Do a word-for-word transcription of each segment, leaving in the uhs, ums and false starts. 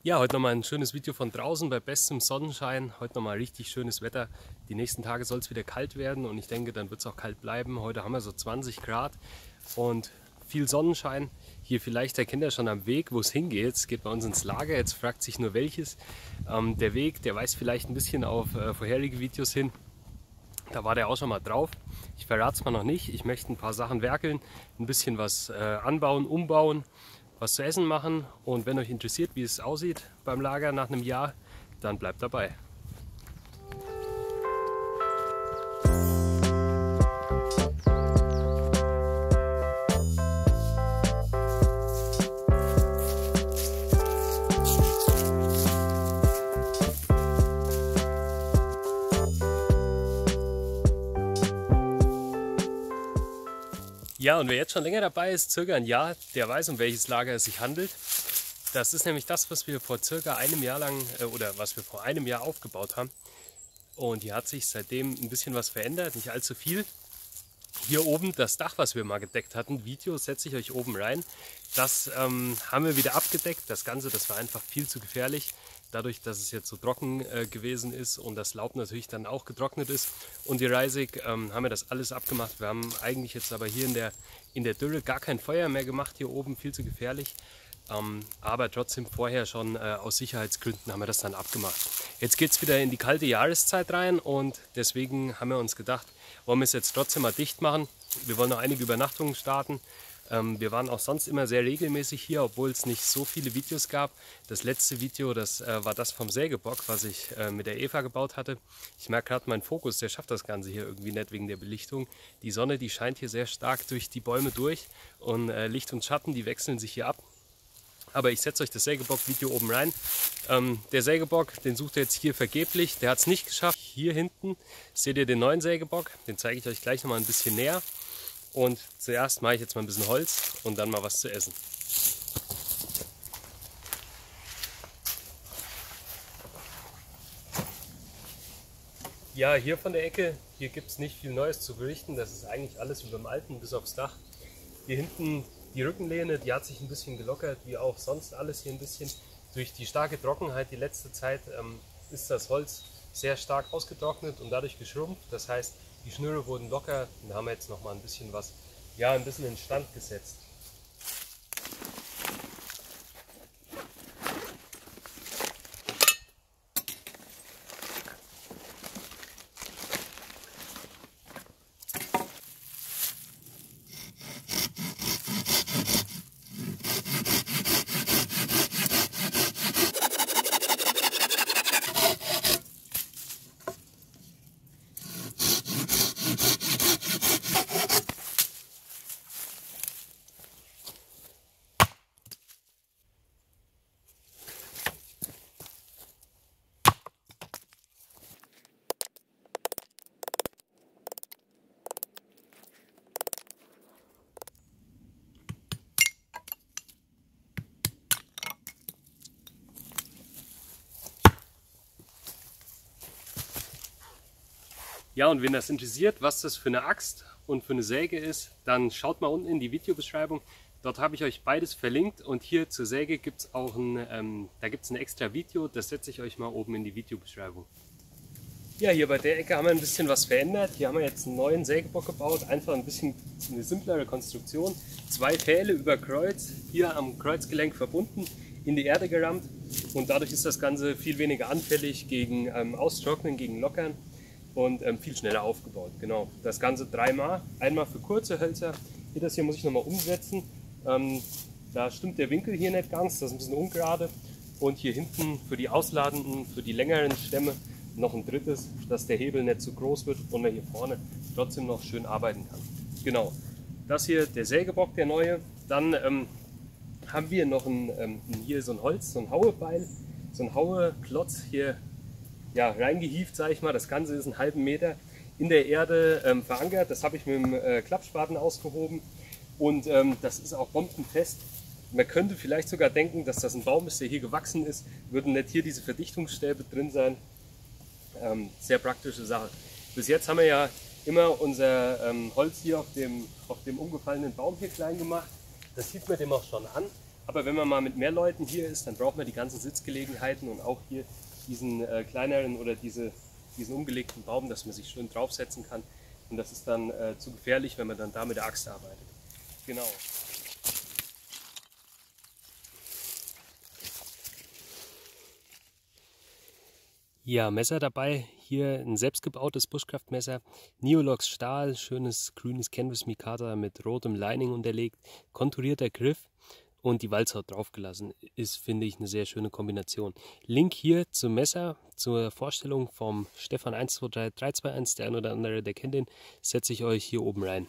Ja, heute nochmal ein schönes Video von draußen bei bestem Sonnenschein. Heute nochmal richtig schönes Wetter. Die nächsten Tage soll es wieder kalt werden und ich denke, dann wird es auch kalt bleiben. Heute haben wir so zwanzig Grad und viel Sonnenschein. Hier vielleicht erkennt ihr schon am Weg, wo es hingeht. Es geht bei uns ins Lager, jetzt fragt sich nur welches. Ähm, der Weg, der weist vielleicht ein bisschen auf äh, vorherige Videos hin. Da war der auch schon mal drauf. Ich verrate es mal noch nicht. Ich möchte ein paar Sachen werkeln, ein bisschen was äh, anbauen, umbauen, was zu essen machen. Und wenn euch interessiert, wie es aussieht beim Lager nach einem Jahr, dann bleibt dabei. Ja, und wer jetzt schon länger dabei ist, circa ein Jahr, der weiß, um welches Lager es sich handelt. Das ist nämlich das, was wir vor circa einem Jahr lang äh, oder was wir vor einem Jahr aufgebaut haben. Und hier hat sich seitdem ein bisschen was verändert, nicht allzu viel. Hier oben das Dach, was wir mal gedeckt hatten, Video setze ich euch oben rein. Das ähm, haben wir wieder abgedeckt. Das Ganze, das war einfach viel zu gefährlich. Dadurch, dass es jetzt so trocken äh, gewesen ist und das Laub natürlich dann auch getrocknet ist und die Reisig, ähm, haben wir das alles abgemacht. Wir haben eigentlich jetzt aber hier in der, in der Dürre gar kein Feuer mehr gemacht, hier oben viel zu gefährlich. Ähm, aber trotzdem vorher schon äh, aus Sicherheitsgründen haben wir das dann abgemacht. Jetzt geht es wieder in die kalte Jahreszeit rein und deswegen haben wir uns gedacht, wollen wir es jetzt trotzdem mal dicht machen. Wir wollen noch einige Übernachtungen starten. Ähm, wir waren auch sonst immer sehr regelmäßig hier, obwohl es nicht so viele Videos gab. Das letzte Video, das äh, war das vom Sägebock, was ich äh, mit der Eva gebaut hatte. Ich merke gerade, mein Fokus, der schafft das Ganze hier irgendwie nicht wegen der Belichtung. Die Sonne, die scheint hier sehr stark durch die Bäume durch und äh, Licht und Schatten, die wechseln sich hier ab. Aber ich setze euch das Sägebock-Video oben rein. Ähm, der Sägebock, den sucht ihr jetzt hier vergeblich. Der hat es nicht geschafft. Hier hinten seht ihr den neuen Sägebock. Den zeige ich euch gleich noch mal ein bisschen näher. Und zuerst mache ich jetzt mal ein bisschen Holz und dann mal was zu essen. Ja, hier von der Ecke, hier gibt es nicht viel Neues zu berichten. Das ist eigentlich alles wie beim Alten, bis aufs Dach. Hier hinten die Rückenlehne, die hat sich ein bisschen gelockert, wie auch sonst alles hier ein bisschen. Durch die starke Trockenheit die letzte Zeit ähm, ist das Holz sehr stark ausgetrocknet und dadurch geschrumpft. Das heißt, die Schnüre wurden locker und da haben wir jetzt noch mal ein bisschen was, ja, ein bisschen in Stand gesetzt. Ja, und wen das interessiert, was das für eine Axt und für eine Säge ist, dann schaut mal unten in die Videobeschreibung. Dort habe ich euch beides verlinkt und hier zur Säge gibt es auch ein, ähm, da gibt's ein extra Video, das setze ich euch mal oben in die Videobeschreibung. Ja, hier bei der Ecke haben wir ein bisschen was verändert. Hier haben wir jetzt einen neuen Sägebock gebaut, einfach ein bisschen eine simplere Konstruktion. Zwei Pfähle über Kreuz, hier am Kreuzgelenk verbunden, in die Erde gerammt und dadurch ist das Ganze viel weniger anfällig gegen ähm, Austrocknen, gegen Lockern. Und ähm, viel schneller aufgebaut. Genau, das Ganze dreimal. Einmal für kurze Hölzer. Hier das hier muss ich nochmal umsetzen. Ähm, da stimmt der Winkel hier nicht ganz, das ist ein bisschen ungerade. Und hier hinten für die ausladenden, für die längeren Stämme noch ein drittes, dass der Hebel nicht zu groß wird und man hier vorne trotzdem noch schön arbeiten kann. Genau, das hier der Sägebock, der neue. Dann ähm, haben wir noch ein, ähm, hier so ein Holz, so ein Hauebeil, so ein Haueklotz hier. Ja, reingehieft, sage ich mal. Das Ganze ist einen halben Meter in der Erde ähm, verankert. Das habe ich mit dem äh, Klappspaten ausgehoben und ähm, das ist auch bombenfest. Man könnte vielleicht sogar denken, dass das ein Baum ist, der hier gewachsen ist. Würden nicht hier diese Verdichtungsstäbe drin sein. Ähm, sehr praktische Sache. Bis jetzt haben wir ja immer unser ähm, Holz hier auf dem, auf dem umgefallenen Baum hier klein gemacht. Das sieht man dem auch schon an. Aber wenn man mal mit mehr Leuten hier ist, dann braucht man die ganzen Sitzgelegenheiten und auch hier diesen äh, kleineren oder diese, diesen umgelegten Baum, dass man sich schön draufsetzen kann. Und das ist dann äh, zu gefährlich, wenn man dann da mit der Axt arbeitet. Genau. Ja, Messer dabei. Hier ein selbstgebautes Bushcraft-Messer. Neolox Stahl, schönes grünes Canvas Mikata mit rotem Lining unterlegt, konturierter Griff und die Walzhaut draufgelassen. Ist, finde ich, eine sehr schöne Kombination. Link hier zum Messer, zur Vorstellung vom Stefan eins zwei drei drei zwei eins, der ein oder andere, der kennt den, setze ich euch hier oben rein.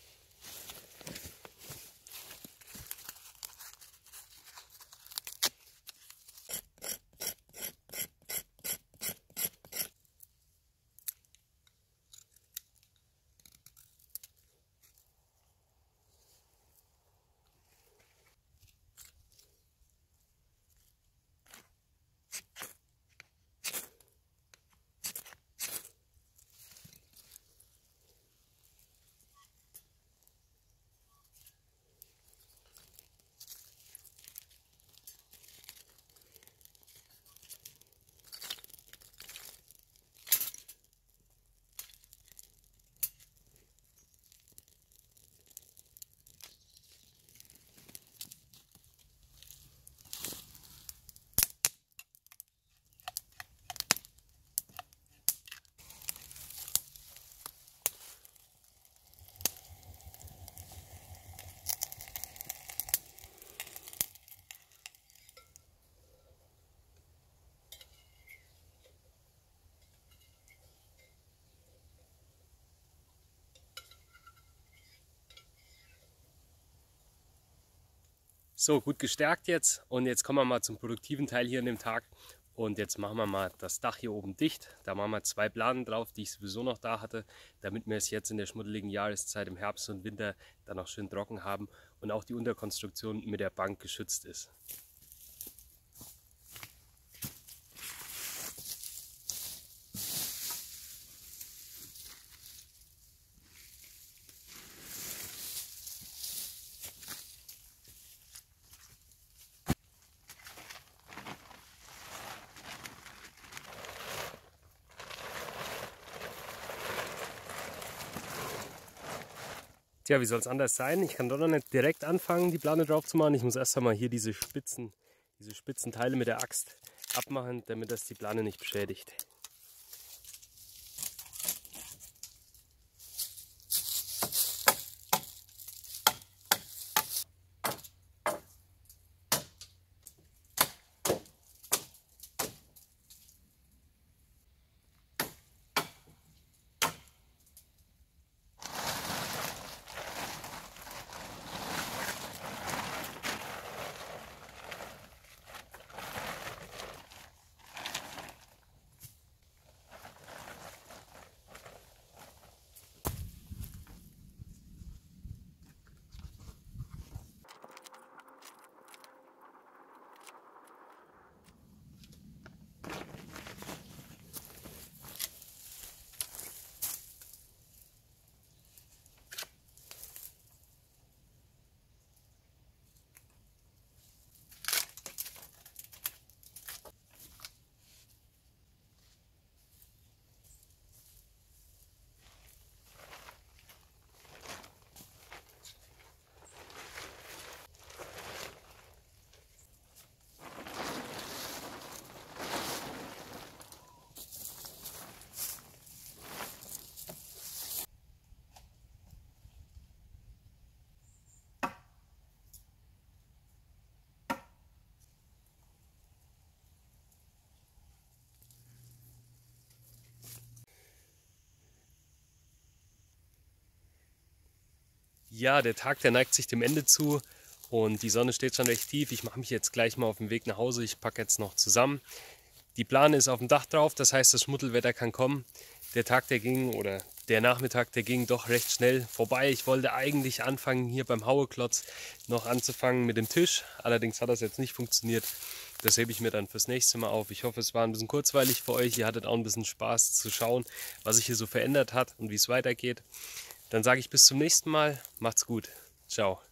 So, gut gestärkt jetzt und jetzt kommen wir mal zum produktiven Teil hier an dem Tag und jetzt machen wir mal das Dach hier oben dicht. Da machen wir zwei Planen drauf, die ich sowieso noch da hatte, damit wir es jetzt in der schmuddeligen Jahreszeit im Herbst und Winter dann auch schön trocken haben und auch die Unterkonstruktion mit der Bank geschützt ist. Tja, wie soll es anders sein? Ich kann doch noch nicht direkt anfangen, die Plane drauf zu machen. Ich muss erst einmal hier diese spitzen, diese spitzen Teile mit der Axt abmachen, damit das die Plane nicht beschädigt. Ja, der Tag, der neigt sich dem Ende zu und die Sonne steht schon recht tief. Ich mache mich jetzt gleich mal auf den Weg nach Hause. Ich packe jetzt noch zusammen. Die Plane ist auf dem Dach drauf, das heißt, das Schmuddelwetter kann kommen. Der Tag, der ging, oder der Nachmittag, der ging doch recht schnell vorbei. Ich wollte eigentlich anfangen, hier beim Haueklotz noch anzufangen mit dem Tisch. Allerdings hat das jetzt nicht funktioniert. Das hebe ich mir dann fürs nächste Mal auf. Ich hoffe, es war ein bisschen kurzweilig für euch. Ihr hattet auch ein bisschen Spaß zu schauen, was sich hier so verändert hat und wie es weitergeht. Dann sage ich bis zum nächsten Mal. Macht's gut. Ciao.